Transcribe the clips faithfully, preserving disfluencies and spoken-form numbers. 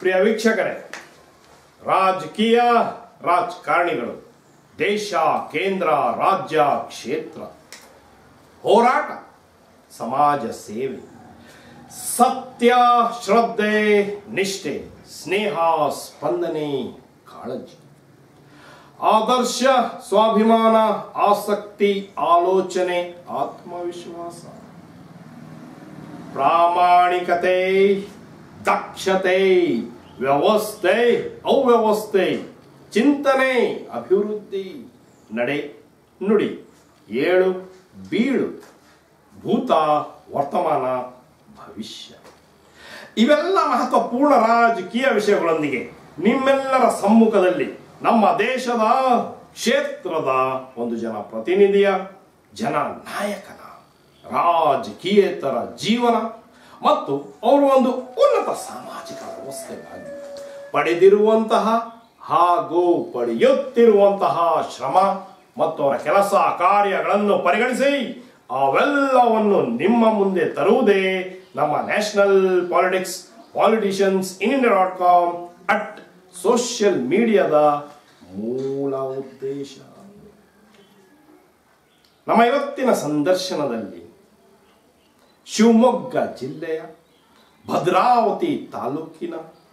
ಪ್ರಿಯ ವೀಕ್ಷಕರೇ, ರಾಜಕೀಯ ರಾಜಕಾರಣಿಗಳು, ದೇಶ, ಕೇಂದ್ರ, ರಾಜ್ಯ, ಕ್ಷೇತ್ರ, ಹೋರಾಟ, ಸಮಾಜ ಸೇವೆ, ಸತ್ಯ, ಶ್ರದ್ಧೆ, ನಿಷ್ಠೆ, ಸ್ನೇಹ, ಸ್ಪಂದನೆ, ಕಾಳಜಿ, ಆದರ್ಶ, ಸ್ವಾಭಿಮಾನ, ಆಸಕ್ತಿ, ಆಲೋಚನೆ, ಆತ್ಮವಿಶ್ವಾಸ, ಪ್ರಾಮಾಣಿಕತೆ, ದಕ್ಷತೆ, ವ್ಯವಸ್ಥೆ, ಅವ್ಯವಸ್ಥೆ, ಚಿಂತನೆ, ಅಭಿವೃದ್ಧಿ, ನಡೆ, ನುಡಿ, ಏಳು ಬೀಳು, ಭೂತ, ವರ್ತಮಾನ, ಭವಿಷ್ಯ, ಇವೆಲ್ಲ ಮಹತ್ವಪೂರ್ಣ ರಾಜಕೀಯ ವಿಷಯಗಳೊಂದಿಗೆ ನಿಮ್ಮೆಲ್ಲರ ಸಮ್ಮುಖದಲ್ಲಿ ನಮ್ಮ ದೇಶದ ಕ್ಷೇತ್ರದ ಒಂದು ಜನ ಪ್ರತಿನಿಧಿಯ, ಜನ ನಾಯಕನ ರಾಜಕೀಯೇತರ ಜೀವನ ಮತ್ತು ಅವರು ಒಂದು ಉನ್ನತ ಸಾಮಾಜಿಕ ವ್ಯವಸ್ಥೆಗಾಗಿ ಪಡೆದಿರುವಂತಹ ಹಾಗೂ ಪಡೆಯುತ್ತಿರುವಂತಹ ಶ್ರಮ ಮತ್ತು ಅವರ ಕೆಲಸ ಕಾರ್ಯಗಳನ್ನು ಪರಿಗಣಿಸಿ ಅವೆಲ್ಲವನ್ನು ನಿಮ್ಮ ಮುಂದೆ ತರುವುದೇ ನಮ್ಮ national politics politicians in India dot com at social ಮೀಡಿಯಾದ ಮೂಲ ಉದ್ದೇಶ. ನಮ್ಮ ಇವತ್ತಿನ ಸಂದರ್ಶನದಲ್ಲಿ ಶಿವಮೊಗ್ಗ ಜಿಲ್ಲೆಯ ಭದ್ರಾವತಿ ತಾಲೂಕಿನ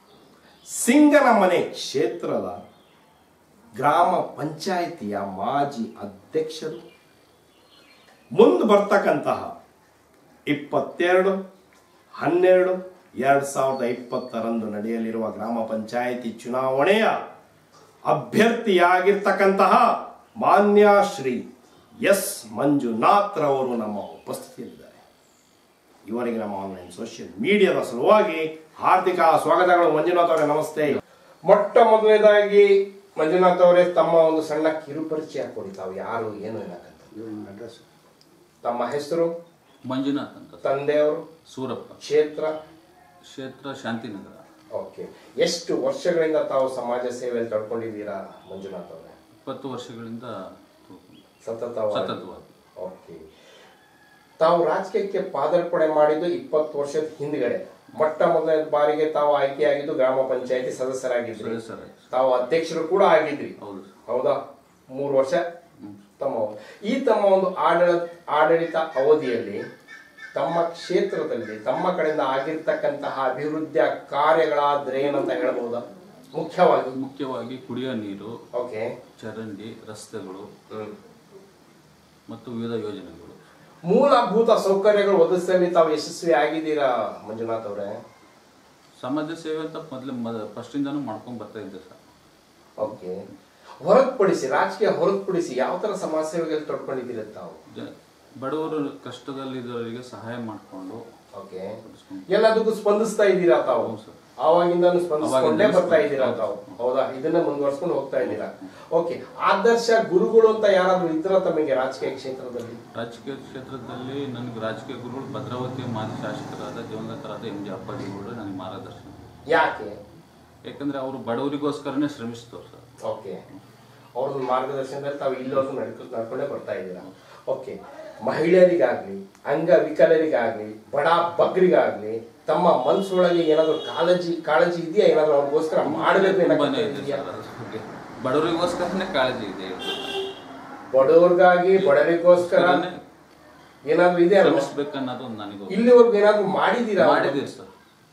ಸಿಂಗನಮನೆ ಕ್ಷೇತ್ರದ ಗ್ರಾಮ ಪಂಚಾಯಿತಿಯ ಮಾಜಿ ಅಧ್ಯಕ್ಷರು, ಮುಂದೆ ಬರ್ತಕ್ಕಂತಹ ಇಪ್ಪತ್ತೆರಡು ಹನ್ನೆರಡು ಎರಡು ಸಾವಿರದ ಇಪ್ಪತ್ತರಂದು ನಡೆಯಲಿರುವ ಗ್ರಾಮ ಪಂಚಾಯಿತಿ ಚುನಾವಣೆಯ ಅಭ್ಯರ್ಥಿಯಾಗಿರ್ತಕ್ಕಂತಹ ಮಾನ್ಯ ಶ್ರೀ ಎಸ್ ಮಂಜುನಾಥ್ ರವರು ನಮ್ಮ ಉಪಸ್ಥಿತಿಯಲ್ಲಿದ್ದಾರೆ. ಇವರಿಗೆ ನಮ್ಮ ಆನ್ಲೈನ್ ಸೋಷಿಯಲ್ ಮೀಡಿಯಾದ ಸಲುವಾಗಿ ಹಾರ್ದಿಕ ಸ್ವಾಗತಗಳು. ಮಂಜುನಾಥ್ ಅವರೇ ನಮಸ್ತೆ. ಮೊಟ್ಟ ಮೊದಲನೇದಾಗಿ ಮಂಜುನಾಥ್ ಅವರೇ, ತಮ್ಮ ಒಂದು ಸಣ್ಣ ಕಿರುಪರಿಚಯ ಕೊಡಿ. ತಾವು ಯಾರು, ಏನು ಏನಕ್ಕಂತ? ತಮ್ಮ ಹೆಸರು? ಮಂಜುನಾಥ್ ಅಂತ. ತಂದೆಯವರು? ಸೂರಪ್ಪ. ಕ್ಷೇತ್ರ? ಕ್ಷೇತ್ರ ಶಾಂತಿನಗರ. ಓಕೆ. ಎಷ್ಟು ವರ್ಷಗಳಿಂದ ತಾವು ಸಮಾಜ ಸೇವೆಯಲ್ಲಿ ತೊಡ್ಕೊಂಡಿದ್ದೀರಾ ಮಂಜುನಾಥ್ ಅವರೇ? ಇಪ್ಪತ್ತು ವರ್ಷಗಳಿಂದ ಸತತವಾಗಿ. ಓಕೆ. ತಾವು ರಾಜಕೀಯಕ್ಕೆ ಪಾದಾರ್ಪಣೆ ಮಾಡಿದ್ದು ಇಪ್ಪತ್ತು ವರ್ಷದ ಹಿಂದ್ಗಡೆ. ಮೊಟ್ಟ ಮೊದಲನೇ ಬಾರಿಗೆ ತಾವು ಆಯ್ಕೆಯಾಗಿದ್ದು ಗ್ರಾಮ ಪಂಚಾಯತಿ ಸದಸ್ಯರಾಗಿದ್ರಿ. ತಾವು ಅಧ್ಯಕ್ಷರು ಕೂಡ ಆಗಿದ್ರಿ, ಹೌದಾ? ಮೂರು ವರ್ಷ ತಮ್ಮ ಈ ತಮ್ಮ ಒಂದು ಆಡಳಿತ ಆಡಳಿತ ಅವಧಿಯಲ್ಲಿ ತಮ್ಮ ಕ್ಷೇತ್ರದಲ್ಲಿ ತಮ್ಮ ಕಡೆಯಿಂದ ಆಗಿರ್ತಕ್ಕಂತಹ ಅಭಿವೃದ್ಧಿಯ ಕಾರ್ಯಗಳಾದ್ರೆ ಏನಂತ ಹೇಳ್ಬಹುದಾ? ಮುಖ್ಯವಾಗಿ ಮುಖ್ಯವಾಗಿ ಕುಡಿಯೋ ನೀರು, ಓಕೆ, ಚರಂಡಿ, ರಸ್ತೆಗಳು ಮತ್ತು ವಿವಿಧ ಯೋಜನೆಗಳು, ಮೂಲಭೂತ ಸೌಕರ್ಯಗಳು ಒದಗಿಸುವಲ್ಲಿ ತಾವು ಯಶಸ್ವಿ ಆಗಿದ್ದೀರಾ ಮಂಜುನಾಥ್ ಅವರೇ? ಸಮಾಜ ಸೇವೆ ಅಂತ ಮೊದಲು ಫಸ್ಟ್ ಇಂದಾನು ಮಾಡ್ಕೊಂಡ್ ಬರ್ತಾ ಇದ್ದೆ ಸರ್. ಓಕೆ. ಹೊರತುಪಡಿಸಿ ರಾಜಕೀಯ ಹೊರತುಪಡಿಸಿ ಯಾವ ತರ ಸಮಾಜ ಸೇವೆಗೆ ತೊಡ್ಕೊಂಡಿದ್ದೀರ ತಾವು? ಬಡವರು ಕಷ್ಟದಲ್ಲಿದ್ದವರಿಗೆ ಸಹಾಯ ಮಾಡಿಕೊಂಡು, ಓಕೆ, ಎಲ್ಲದಕ್ಕೂ ಸ್ಪಂದಿಸ್ತಾ ಇದ್ದೀರಾ ತಾವು? ಆವಾಗಿಂದ ಸ್ಪಂದಿಸ್ಕೊಂಡೇ ಬರ್ತಾ ಇದ್ದೀರಾ ತಾವು, ಹೌದಾ? ಇದನ್ನ ಮುಂದುವರ್ಸ್ಕೊಂಡು ಹೋಗ್ತಾ ಇದ್ದೀರಾ. ಓಕೆ. ಆದರ್ಶ ಗುರುಗಳು ಅಂತ ಯಾರಾದ್ರೂ ಇದ್ರ ತಮಗೆ ರಾಜಕೀಯ ಕ್ಷೇತ್ರದಲ್ಲಿ? ರಾಜಕೀಯ ಕ್ಷೇತ್ರದಲ್ಲಿ ನನಗೆ ರಾಜಕೀಯ ಗುರುಗಳು ಭದ್ರಾವತಿಯ ಮಾಜಿ ಶಾಸಕರಾದ ದಿವಂಗತರಾದ ಎಂ ಜಿ ಅಪ್ಪಾಜಿಗಳು ನನಗೆ ಮಾರ್ಗದರ್ಶನ. ಯಾಕೆ? ಯಾಕಂದ್ರೆ ಅವರು ಬಡವರಿಗೋಸ್ಕರನೇ ಶ್ರಮಿಸಿದವರು ಸರ್. ಓಕೆ. ಅವ್ರ ಮಾರ್ಗದರ್ಶನದಲ್ಲಿ ತಾವು ಇಲ್ಲೋರ್ಗು ನಡ್ಕೊಂಡು ನಡ್ಕೊಂಡೇ ಬರ್ತಾ ಇದ್ದೀರಾ. ಓಕೆ. ಮಹಿಳೆಯರಿಗಾಗ್ಲಿ, ಅಂಗವಿಕಲರಿಗಾಗ್ಲಿ, ಬಡ ಬಗ್ರಿಗಾಗ್ಲಿ ತಮ್ಮ ಮನಸ್ಸೊಳಗೆ ಏನಾದ್ರು ಕಾಳಜಿ ಕಾಳಜಿ ಇದೆಯಾ? ಏನಾದ್ರು ಅವ್ರಿಗೋಸ್ಕರ ಮಾಡಬೇಕು? ಬಡವರಿಗೋಸ್ಕರನೇ ಕಾಳಜಿ ಇದೆ. ಬಡವರಿಗಾಗಿ ಬಡವರಿಗೋಸ್ಕರ ಏನಾದ್ರು ಇದೆ ಅನ್ನೋದು ನನಗೂ. ಇಲ್ಲಿವರೆಗೂ ಏನಾದ್ರು ಮಾಡಿದೀರಾ? ಮಾಡಿದೀರಿ ಸರ್.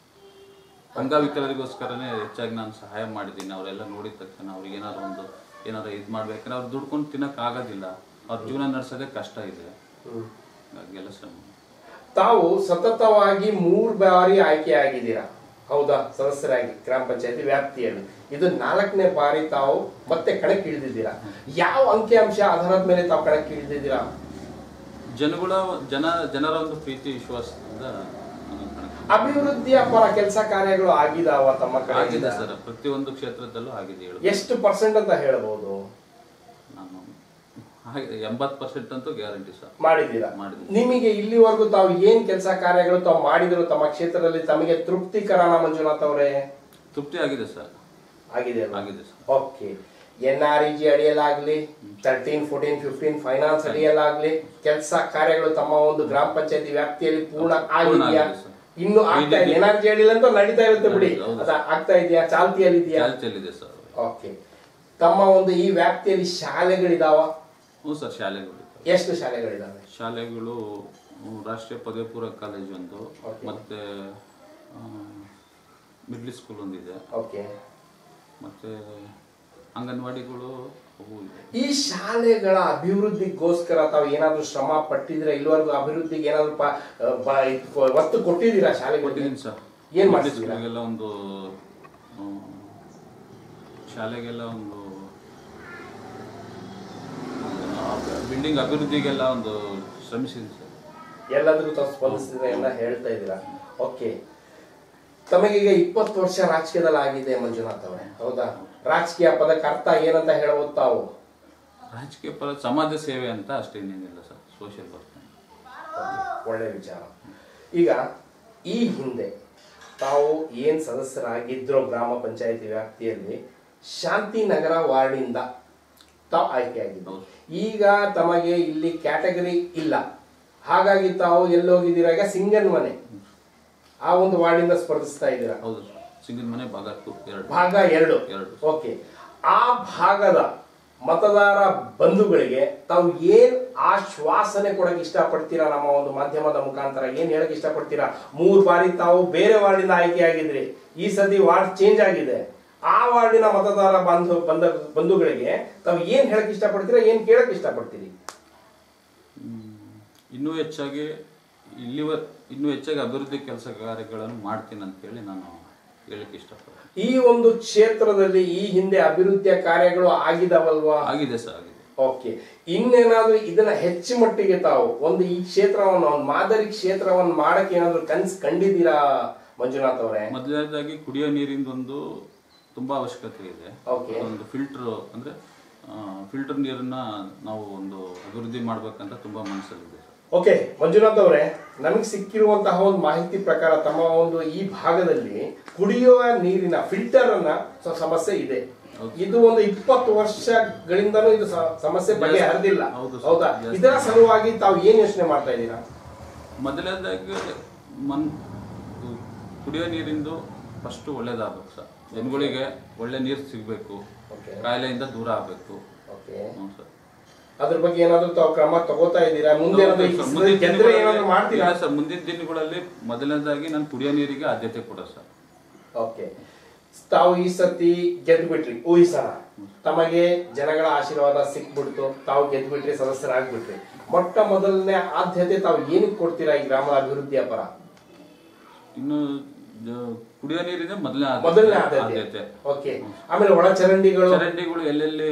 ಅಂಗವಿಕಲರಿಗೋಸ್ಕರನೇ ಹೆಚ್ಚಾಗಿ ನಾನು ಸಹಾಯ ಮಾಡಿದ್ದೀನಿ. ಅವರೆಲ್ಲ ನೋಡಿದ ತಕ್ಷಣ ಅವ್ರಿಗೆ ಏನಾದ್ರು ಒಂದು ಏನಾದ್ರು ಇದು ಮಾಡ್ಬೇಕಂದ್ರೆ ಅವ್ರು ದುಡ್ಕೊಂಡು ತಿನ್ನಕ್ ಆಗೋದಿಲ್ಲ, ಅವ್ರ ಜೀವನ ನಡೆಸೋದೇ ಕಷ್ಟ ಇದೆ. ಹಾಗೆಲ್ಲ ಶ್ರಮ. ತಾವು ಸತತವಾಗಿ ಮೂರು ಬಾರಿ ಆಯ್ಕೆ ಆಗಿದ್ದೀರಾ, ಹೌದಾ? ಸದಸ್ಯರಾಗಿ ಗ್ರಾಮ ಪಂಚಾಯತಿ ವ್ಯಾಪ್ತಿಯಲ್ಲಿ. ಇದು ನಾಲ್ಕನೇ ಬಾರಿ ತಾವು ಮತ್ತೆ ಕಣಕ್ಕೆ ಇಳಿದಿದ್ದೀರಾ. ಯಾವ ಅಂಕಿಅಂಶ ಆಧಾರದ ಮೇಲೆ ತಾವು ಕಣಕ್ಕೆ ಇಳಿದಿದ್ದೀರಾ? ಜನಗಳ ಜನ ಜನರ ಒಂದು ಪ್ರೀತಿ ವಿಶ್ವಾಸದಿಂದ. ಅಭಿವೃದ್ಧಿಯ ಪರ ಕೆಲಸ ಕಾರ್ಯಗಳು ಆಗಿದಾವ ತಮ್ಮ ಕಡೆ? ಆಗಿದೆ ಸರ್, ಪ್ರತಿಯೊಂದು ಕ್ಷೇತ್ರದಲ್ಲೂ ಆಗಿದೆ. ಎಷ್ಟು ಪರ್ಸೆಂಟ್ ಅಂತ ಹೇಳ್ಬೋದು? ನಾನು ಎಂಬತ್ತು ಪರ್ಸೆಂಟ್ ಅಂತೂ ಗ್ಯಾರಂಟಿ ಸರ್ ಮಾಡಿದ್ದೀರಾ. ನಿಮಗೆ ಇಲ್ಲಿವರೆಗೂ ತಾವು ಏನ್ ಕೆಲಸ ಕಾರ್ಯಗಳು ತಾವು ಮಾಡಿದ್ರು ತಮ್ಮ ಕ್ಷೇತ್ರದಲ್ಲಿ ತಮಗೆ ತೃಪ್ತಿಕರನ ಮಂಜುನಾಥ್ ಅವರೇ? ತೃಪ್ತಿ ಆಗಿದೆ ಸರ್. ಆಗಿದೆ ಆಗಿದೆ sir. Okay. N R E G ಅಡಿಯಲ್ಲಾಗ್ಲಿ, ತರ್ಟೀನ್ ಫೋರ್ಟೀನ್ ಫಿಫ್ಟೀನ್ ಫೈನಾನ್ಸ್ ಅಡಿಯಲ್ಲಾಗ್ಲಿ ಕೆಲಸ ಕಾರ್ಯಗಳು ತಮ್ಮ ಒಂದು ಗ್ರಾಮ ಪಂಚಾಯತಿ ವ್ಯಾಪ್ತಿಯಲ್ಲಿ ಪೂರ್ಣ ಆಗಿದೆಯಾ? ಇನ್ನು ಆಗ್ತಾ ಇದೆ, ಎನರ್ಜಿ ಹೇಳಿಲ್ಲ ಅಂತ ನಡೀತಾ ಇರುತ್ತೆ ಬಿಡಿ, ಅದ ಆಗ್ತಾ ಇದೆಯಾ, ಚಾಲ್ತಿಯಲ್ಲಿ ಇದೆಯಾ? ಚಾಲ್ತಿಯಲ್ಲಿದೆ ಸರ್. ಓಕೆ. ತಮ್ಮ ಒಂದು ಈ ವ್ಯಾಪ್ತಿಯಲ್ಲಿ ಶಾಲೆಗಳಿದಾವ? ಹ್ಞೂ ಸರ್, ಶಾಲೆಗಳು. ಎಷ್ಟು ಶಾಲೆಗಳಿದಾವೆ? ಶಾಲೆಗಳು ರಾಷ್ಟ್ರೀಯ ಪದವಿ ಪೂರ್ವ ಕಾಲೇಜ್ ಒಂದು, ಮತ್ತೆ ಮಿಡ್ಲ್ ಸ್ಕೂಲ್ ಒಂದಿದೆ. ಓಕೆ. ಮತ್ತೆ ಅಂಗನವಾಡಿಗಳು. ಈ ಶಾಲೆಗಳ ಅಭಿವೃದ್ಧಿಗೋಸ್ಕರ ತಾವು ಏನಾದ್ರು ಶ್ರಮ ಪಟ್ಟಿದ್ರೆ, ಇಲ್ಲಿವರೆಗೂ ಅಭಿವೃದ್ಧಿಗೆ ಏನಾದ್ರು ಒತ್ತು ಕೊಟ್ಟಿದ್ದೀರಾ ಶಾಲೆಗೆ? ಕೊಟ್ಟಿದ್ದೀನಿ ಸರ್. ಏನ್ ಮಾಡಿದ್ದೀರಾ? ಒಂದು ಶಾಲೆಗೆಲ್ಲ ಒಂದು ಬಿಲ್ಡಿಂಗ್ ಅಭಿವೃದ್ಧಿಗೆಲ್ಲ ಒಂದು ಶ್ರಮಿಸಿದ್ದೀನಿ ಸರ್. ಎಲ್ಲದಕ್ಕೂ ತಾವು ಸ್ಪಂದಿಸಿದ್ರೆ ಎಲ್ಲ ಹೇಳ್ತಾ ಇದ್ದೀರಾ. ಓಕೆ. ತಮಗೀಗ ಇಪ್ಪತ್ತು ವರ್ಷ ರಾಜಕೀಯದಲ್ಲಿ ಆಗಿದೆ ಮಂಜುನಾಥ್ ಅವರೇ, ಹೌದಾ? ರಾಜಕೀಯ ಪದಕ್ಕೆ ಅರ್ಥ ಏನಂತ ಹೇಳ್ಬೋದು ತಾವು? ರಾಜಕೀಯ ಪದ ಸಮಾಜ ಸೇವೆ ಅಂತ ಅಷ್ಟೇನೇನಿಲ್ಲ ಸರ್, ಸೋಷಿಯಲ್ ವರ್ಕ್. ಒಳ್ಳೆ ವಿಚಾರ. ಈಗ ಈ ಹಿಂದೆ ತಾವು ಏನ್ ಸದಸ್ಯರಾಗಿದ್ರೋ ಗ್ರಾಮ ಪಂಚಾಯತಿ ವ್ಯಾಪ್ತಿಯಲ್ಲಿ ಶಾಂತಿನಗರ ವಾರ್ಡಿಂದ ತಾವು ಆಯ್ಕೆಯಾಗಿದ್ದು, ಈಗ ತಮಗೆ ಇಲ್ಲಿ ಕ್ಯಾಟಗರಿ ಇಲ್ಲ, ಹಾಗಾಗಿ ತಾವು ಎಲ್ಲೋಗಿದ್ದೀರಾ? ಈಗ ಸಿಂಗನ್ ಮನೆ ಆ ಒಂದು ವಾರ್ಡಿಂದ ಸ್ಪರ್ಧಿಸ್ತಾ ಇದ್ದೀರಾ? ಹೌದು, ಸಿಂಗನ್ ಮನೆ ಭಾಗ ಎರಡು. ಭಾಗ ಎರಡು. ಓಕೆ. ಆ ಭಾಗದ ಮತದಾರ ಬಂಧುಗಳಿಗೆ ತಾವು ಏನ್ ಆಶ್ವಾಸನೆ ಕೊಡಕ್ಕೆ ಇಷ್ಟಪಡ್ತೀರಾ? ನಮ್ಮ ಒಂದು ಮಾಧ್ಯಮದ ಮುಖಾಂತರ ಏನ್ ಹೇಳಕ್ ಇಷ್ಟಪಡ್ತೀರಾ? ಮೂರ್ ಬಾರಿ ತಾವು ಬೇರೆ ವಾರ್ಡಿಂದ ಆಯ್ಕೆಯಾಗಿದ್ರಿ, ಈ ಸತಿ ವಾರ್ಡ್ ಚೇಂಜ್ ಆಗಿದೆ. ಆ ವಾರ್ಡಿನ ಮತದಾರ ಬಂಧು ಬಂದ ಬಂಧುಗಳಿಗೆ ತಾವು ಏನ್ ಹೇಳಕ್ ಇಷ್ಟಪಡ್ತೀರಾ, ಏನ್ ಕೇಳಕ್ ಇಷ್ಟಪಡ್ತೀರಿ? ಇನ್ನೂ ಹೆಚ್ಚಾಗಿ ಇಲ್ಲಿ ಇನ್ನೂ ಹೆಚ್ಚಾಗಿ ಅಭಿವೃದ್ಧಿ ಕೆಲಸ ಕಾರ್ಯಗಳನ್ನು ಮಾಡ್ತೀನಿ ಅಂತ ಹೇಳಿ ನಾನು ಹೇಳಕ್ ಇಷ್ಟಪಡ್ತೀನಿ. ಈ ಒಂದು ಕ್ಷೇತ್ರದಲ್ಲಿ ಈ ಹಿಂದೆ ಅಭಿವೃದ್ಧಿಯ ಕಾರ್ಯಗಳು ಆಗಿದಾವಲ್ವಾ? ಆಗಿದೆ ಸರ್, ಆಗಿದೆ. ಓಕೆ. ಇನ್ನೇನಾದ್ರೂ ಇದನ್ನ ಹೆಚ್ಚು ಮಟ್ಟಿಗೆ ತಾವು ಒಂದು ಈ ಕ್ಷೇತ್ರವನ್ನು ಒಂದು ಮಾದರಿ ಕ್ಷೇತ್ರವನ್ನು ಮಾಡಕ್ಕೆ ಏನಾದ್ರು ಕನ್ಸು ಕಂಡಿದ್ದೀರಾ ಮಂಜುನಾಥ್ ಅವರೇ? ಮೊದಲನೇದಾಗಿ ಕುಡಿಯೋ ನೀರಿಂದ ಒಂದು ತುಂಬಾ ಅವಶ್ಯಕತೆ ಇದೆ. ಒಂದು ಫಿಲ್ಟರ್ ಅಂದ್ರೆ ಫಿಲ್ಟರ್ ನೀರನ್ನ ನಾವು ಒಂದು ಅಭಿವೃದ್ಧಿ ಮಾಡ್ಬೇಕಂತ ತುಂಬಾ ಮನಸ್ಸಲ್ಲಿದೆ. ಓಕೆ ಮಂಜುನಾಥ್ ಅವರೇ, ನಮಗೆ ಸಿಕ್ಕಿರುವಂತಹ ಒಂದು ಮಾಹಿತಿ ಪ್ರಕಾರ ತಮ್ಮ ಒಂದು ಈ ಭಾಗದಲ್ಲಿ ಕುಡಿಯುವ ನೀರಿನ ಫಿಲ್ಟರ್ ಅನ್ನ ಸಮಸ್ಯೆ ಇದೆ. ಇದು ಒಂದು ಇಪ್ಪತ್ತು ವರ್ಷಗಳಿಂದನೂ ಇದು ಸಮಸ್ಯೆ ಬಗೆಹರಿದಿಲ್ಲ, ಹೌದಾ? ಇದರ ಸಲುವಾಗಿ ತಾವು ಏನ್ ಯೋಚನೆ ಮಾಡ್ತಾ ಇದ್ದೀರಾ? ಮೊದಲನೇದಾಗಿ ಮನ್ ಕುಡಿಯೋ ನೀರಿಂದು ಫಸ್ಟ್ ಒಳ್ಳೇದಾಗಬೇಕು ಸರ್, ಜನಗಳಿಗೆ ಒಳ್ಳೆ ನೀರು ಸಿಗಬೇಕು, ಕಾಯಿಲೆಯಿಂದ ದೂರ ಆಗಬೇಕು. ಅದ್ರ ಬಗ್ಗೆ ಏನಾದ್ರು ತಾವು ಕ್ರಮ ತಗೋತಾ ಇದ್ದೀರಾ? ಮುಂದೆ ಮಾಡ್ತೀರಾ ಸರ್? ಮುಂದಿನ ದಿನಗಳಲ್ಲಿ ಮೊದಲನೇದಾಗಿ ನಾನು ಕುಡಿಯೋ ನೀರಿಗೆ ಆದ್ಯತೆ ಕೊಡ ಸರ್. ಓಕೆ. ತಾವು ಈ ಸತಿ ಗೆದ್ದು ಬಿಟ್ರಿ, ಊಹಿಸೋಣ ತಮಗೆ ಜನಗಳ ಆಶೀರ್ವಾದ ಸಿಕ್ಬಿಡ್ತು, ತಾವು ಗೆದ್ದು ಬಿಟ್ರಿ, ಸದಸ್ಯರಾಗ್ಬಿಟ್ರಿ. ಮೊಟ್ಟ ಮೊದಲನೇ ಆದ್ಯತೆ ತಾವು ಏನಕ್ಕೆ ಕೊಡ್ತೀರಾ ಈ ಗ್ರಾಮದ ಅಭಿವೃದ್ಧಿಯ ಪರ? ಇನ್ನು ಕುಡಿಯೋ ನೀರಿನ ಮೊದಲನೇ ಮೊದಲನೇ ಆದ್ಯತೆ. ಓಕೆ. ಆಮೇಲೆ ಒಳ ಚರಂಡಿಗಳು ಚರಂಡಿಗಳು ಎಲ್ಲೆಲ್ಲಿ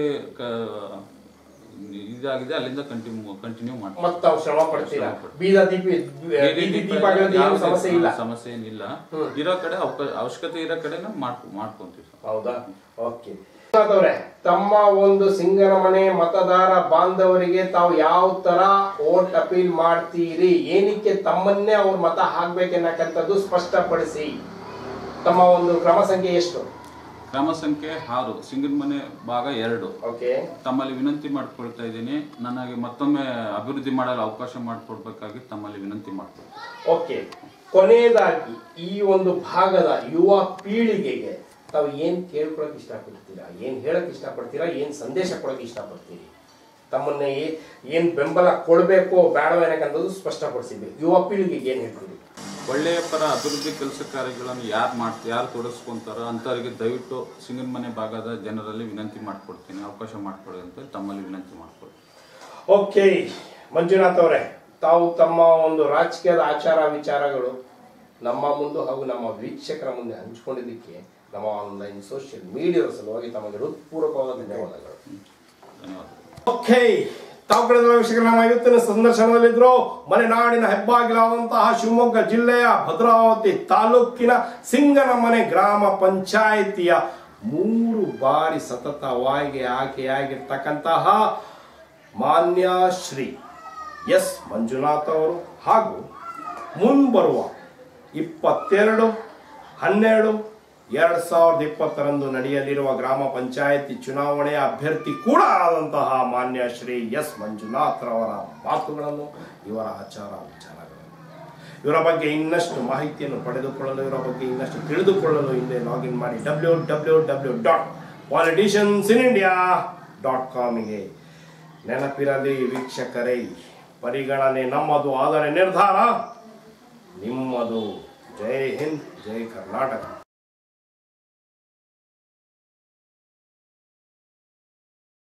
ಇದಾಗಿದೆ ಅಲ್ಲಿಂದ ಕಂಟಿನ್ಯೂ ಕಂಟಿನ್ಯೂ ಮಾಡ್ತೀವಿ. ಮತ್ತೆ ತಾವು ಶ್ರಮ ಪಡ್ತೀರಾ? ಬೀದ ದೀಪ ದೀಪಗಳಲ್ಲಿ ಏನು ಸಮಸ್ಯೆ ಇಲ್ಲ? ಸಮಸ್ಯೆ ಏನಿಲ್ಲ. ಇರೋ ಕಡೆ ಅವಶ್ಯಕತೆ ಇರೋ ಕಡೆ ಮಾಡ್ಕೊಂತೀವಿ. ಹೌದಾ? ಓಕೆ. ಅವರೇ, ತಮ್ಮ ಒಂದು ಸಿಂಗನ ಮನೆ ಮತದಾರ ಬಾಂಧವರಿಗೆ ತಾವು ಯಾವ ತರ ವೋಟ್ ಅಪೀಲ್ ಮಾಡ್ತೀರಿ? ಏನಕ್ಕೆ ತಮ್ಮನ್ನೇ ಅವ್ರ ಮತ ಹಾಕ್ಬೇಕೆನ್ನಕ್ಕಂಥದ್ದು ಸ್ಪಷ್ಟಪಡಿಸಿ. ತಮ್ಮ ಒಂದು ಕ್ರಮ ಸಂಖ್ಯೆ ಎಷ್ಟು? ಕ್ರಮ ಸಂಖ್ಯೆ ಆರು, ಸಿಂಗನ್ ಮನೆ ಭಾಗ ಎರಡು. ಓಕೆ. ತಮ್ಮಲ್ಲಿ ವಿನಂತಿ ಮಾಡ್ಕೊಳ್ತಾ ಇದ್ದೀನಿ, ನನಗೆ ಮತ್ತೊಮ್ಮೆ ಅಭಿವೃದ್ಧಿ ಮಾಡಲು ಅವಕಾಶ ಮಾಡಿಕೊಡ್ಬೇಕಾಗಿ ತಮ್ಮಲ್ಲಿ ವಿನಂತಿ ಮಾಡ್ಕೊಳ್ತೀನಿ. ಓಕೆ. ಕೊನೆಯದಾಗಿ ಈ ಒಂದು ಭಾಗದ ಯುವ ಪೀಳಿಗೆಗೆ ತಾವು ಏನ್ ಕೇಳ್ಕೊಳಕ್ ಇಷ್ಟಪಡ್ತೀರಾ, ಏನ್ ಹೇಳಕ್ ಇಷ್ಟಪಡ್ತೀರಾ, ಏನ್ ಸಂದೇಶ ಕೊಡಕ್ ಇಷ್ಟಪಡ್ತೀರಿ? ತಮ್ಮನ್ನ ಏನ್ ಬೆಂಬಲ ಕೊಡ್ಬೇಕು ಬೇಡವ ಏನಕ್ಕಂಥದ್ದು ಸ್ಪಷ್ಟಪಡಿಸಿದ್ವಿ. ಯುವ ಪೀಳಿಗೆಗೆ ಏನ್ ಹೇಳ್ತೀರಿ? ಒಳ್ಳೆಯ ಪರ ಅಭಿವೃದ್ಧಿ ಕೆಲಸ ಕಾರ್ಯಗಳನ್ನು ಯಾರು ಮಾಡ್ತಾರೆ, ಯಾರು ತೊಡಗಿಸ್ಕೊಂತಾರೋ ಅಂಥವ್ರಿಗೆ ದಯವಿಟ್ಟು ಸಿಂಗನ್ ಮನೆ ಭಾಗದ ಜನರಲ್ಲಿ ವಿನಂತಿ ಮಾಡ್ಕೊಡ್ತೀನಿ, ಅವಕಾಶ ಮಾಡ್ಕೊಡಿ ಅಂತ ತಮ್ಮಲ್ಲಿ ವಿನಂತಿ ಮಾಡ್ಕೊಡ್ತೀನಿ. ಓಕೆ ಮಂಜುನಾಥ್ ಅವರೇ, ತಾವು ತಮ್ಮ ಒಂದು ರಾಜಕೀಯದ ಆಚಾರ ವಿಚಾರಗಳು ನಮ್ಮ ಮುಂದೆ ಹಾಗೂ ನಮ್ಮ ವೀಕ್ಷಕರ ಮುಂದೆ ಹಂಚಿಕೊಂಡಿದ್ದಕ್ಕೆ ನಮ್ಮ ಆನ್ಲೈನ್ ಸೋಷಿಯಲ್ ಮೀಡಿಯಾದ ಸಲುವಾಗಿ ತಮಗೆ ಹೃತ್ಪೂರ್ವಕವಾದ ಧನ್ಯವಾದಗಳು. ಓಕೆ. ತಾವು ಕಳೆದ ವೀಕ್ಷಕರು, ನಮ್ಮ ಇವತ್ತಿನ ಸಂದರ್ಶನದಲ್ಲಿದ್ರು ಮಲೆನಾಡಿನ ಹೆಬ್ಬಾಗಿಲಾದಂತಹ ಶಿವಮೊಗ್ಗ ಜಿಲ್ಲೆಯ ಭದ್ರಾವತಿ ತಾಲೂಕಿನ ಸಿಂಗನ ಮನೆ ಗ್ರಾಮ ಪಂಚಾಯಿತಿಯ ಮೂರು ಬಾರಿ ಸತತವಾಗಿ ಆಯ್ಕೆಯಾಗಿರ್ತಕ್ಕಂತಹ ಮಾನ್ಯ ಶ್ರೀ ಎಸ್ ಮಂಜುನಾಥ್ ಅವರು ಹಾಗೂ ಮುಂಬರುವ ಇಪ್ಪತ್ತೆರಡು ಹನ್ನೆರಡು ಎರಡ್ ಸಾವಿರದ ಇಪ್ಪತ್ತರಂದು ನಡೆಯಲಿರುವ ಗ್ರಾಮ ಪಂಚಾಯತಿ ಚುನಾವಣೆಯ ಅಭ್ಯರ್ಥಿ ಕೂಡ ಆದಂತಹ ಮಾನ್ಯ ಶ್ರೀ ಎಸ್ ಮಂಜುನಾಥ್ ರವರ ಮಾತುಗಳನ್ನು, ಇವರ ಆಚಾರ ವಿಚಾರಗಳನ್ನು ಇವರ ಬಗ್ಗೆ ಇನ್ನಷ್ಟು ಮಾಹಿತಿಯನ್ನು ಪಡೆದುಕೊಳ್ಳಲು, ಇವರ ಬಗ್ಗೆ ಇನ್ನಷ್ಟು ತಿಳಿದುಕೊಳ್ಳಲು ಹಿಂದೆ ಲಾಗಿನ್ ಮಾಡಿ W W W dot politicians in India dot ಕಾಮಿಗೆ. ನೆನಪಿರಲಿ ವೀಕ್ಷಕರೇ, ಪರಿಗಣನೆ ನಮ್ಮದು, ಆದರೆ ನಿರ್ಧಾರ ನಿಮ್ಮದು. ಜೈ ಹಿಂದ್, ಜೈ ಕರ್ನಾಟಕ.